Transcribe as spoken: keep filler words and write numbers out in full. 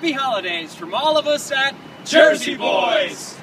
happy holidays from all of us at Jersey Boys!